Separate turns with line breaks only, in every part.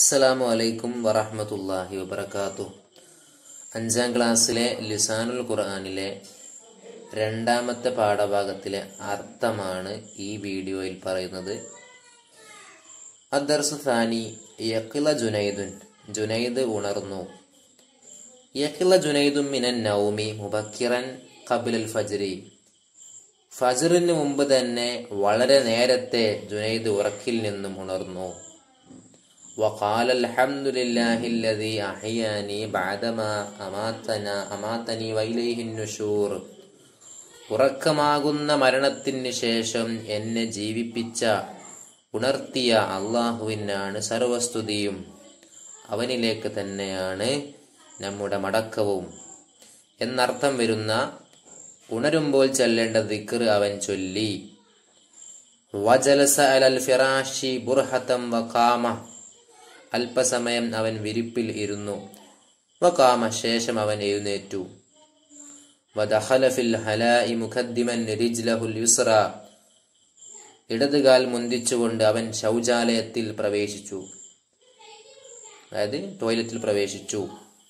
അസ്സലാമു അലൈക്കും വറഹ്മത്തുള്ളാഹി വബറകാതുഹു. 5ാം ക്ലാസ്സിലെ ലിസാനുൽ ഖുർആനിലെ രണ്ടാമത്തെ പാഠഭാഗത്തിലെ അർത്ഥമാണ് ഈ വീഡിയോയിൽ പറയുന്നത്. അദ്ദർസു സാനി യഖില ജുനൈദുൻ, ജുനൈദ് ഉണർന്നു. യഖില ജുനൈദുൻ മിനൻ നൗമി മുബക്കിറൻ ഖബ്ലൽ ഫജ്രി, ഫജ്റിന് മുമ്പ് തന്നെ വളരെ നേരത്തെ ജുനൈദ് ഉറക്കിൽ നിന്നും ഉണർന്നു. وقال الحمد لله الذي أحياني بعدما أماتني وإليه النشور, ഉറക്കമാകുന്ന മരണത്തിന് ശേഷം എന്നെ ജീവിപ്പിച്ച ഉണർത്തിയ അള്ളാഹുവിനാണ് സർവസ്തുതിയും, അവനിലേക്ക് തന്നെയാണ് നമ്മുടെ മടക്കവും എന്നർത്ഥം വരുന്ന ഉണരുമ്പോൾ ചൊല്ലേണ്ട ദിക്ർ അവൻ ചൊല്ലി. വജലസ അലൽ ഫിറാശി ബുർഹതം വഖാമ, അല്പസമയം അവൻ വിരിപ്പിൽ ഇരുന്നു. വഖാമ, ശേഷം അവൻ എഴുന്നേറ്റു. വദഖല ഫിൽ ഹലാഇ മുഖദ്ദിമൻ റിജ്ലഹുൽ യുസ്റ, ഇടതുകാൽ മുന്തിച്ചുകൊണ്ട് അവൻ ശൗചാലയത്തിൽ പ്രവേശിച്ചു, അതായത് ടോയ്ലറ്റിൽ പ്രവേശിച്ചു.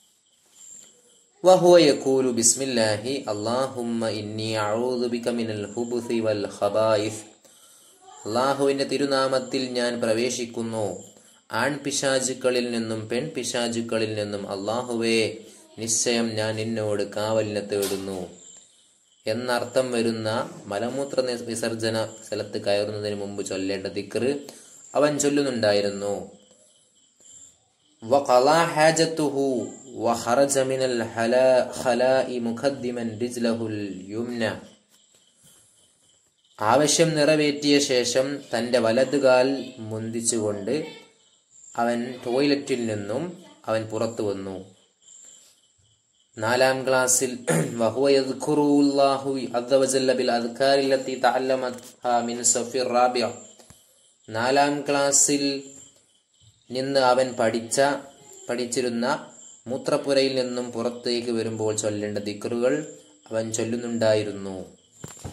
വഹുവ യഖൂലു ബിസ്മില്ലാഹി അല്ലാഹുമ്മ ഇന്നി അഊദു ബിക മിനൽ ഖുബുസി വൽ ഖബായിസ്, അല്ലാഹുവിന്റെ തിരുനാമത്തിൽ ഞാൻ പ്രവേശിക്കുന്നു, ആൺപിശാചുക്കളിൽ നിന്നും പെൺപിശാചുക്കളിൽ നിന്നും അല്ലാഹുവേ, നിശ്ചയം ഞാൻ നിന്നോട് കാവലിനെ തേടുന്നു എന്നർത്ഥം വരുന്ന മലമൂത്ര വിസർജന സ്ഥലത്ത് കയറുന്നതിന് മുമ്പ് ചൊല്ലേണ്ട ദിക്ർ അവൻ ചൊല്ലുന്നുണ്ടായിരുന്നു. വഖളാ ഹാജത്തുഹു വഖറജ മിനൽ ഖലാഇ മുഖദ്ദിമൻ റിജ്ലഹുൽ യുംന, ആവശ്യം നിറവേറ്റിയ ശേഷം തന്റെ വലതുകാൽ മുന്തിച്ചുകൊണ്ട് അവൻ ടോയ്ലറ്റിൽ നിന്നും അവൻ പുറത്തു വന്നു. 4ാം ക്ലാസ്സിൽ വഹുവ യദ്കുറുല്ലാഹു അസ്സ വജല്ല ബിൽ അദ്കാരി ലത്തി തഅല്ലമത്ഹാ മിൻ സഫിർ റാബിഅ, 4ാം ക്ലാസ്സിൽ നിന്ന് അവൻ പഠിച്ചിരുന്ന മൂത്രപ്പുരയിൽ നിന്നും പുറത്തേക്ക് വരുമ്പോൾ ചൊല്ലേണ്ട ദിക്റുകൾ അവൻ ചൊല്ലുന്നുണ്ടായിരുന്നു.